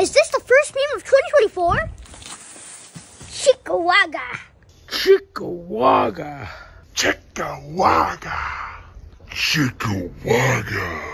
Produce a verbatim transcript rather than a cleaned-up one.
Is this the first meme of twenty twenty-four? Chickawaga. Chickawaga. Chickawaga. Chickawaga.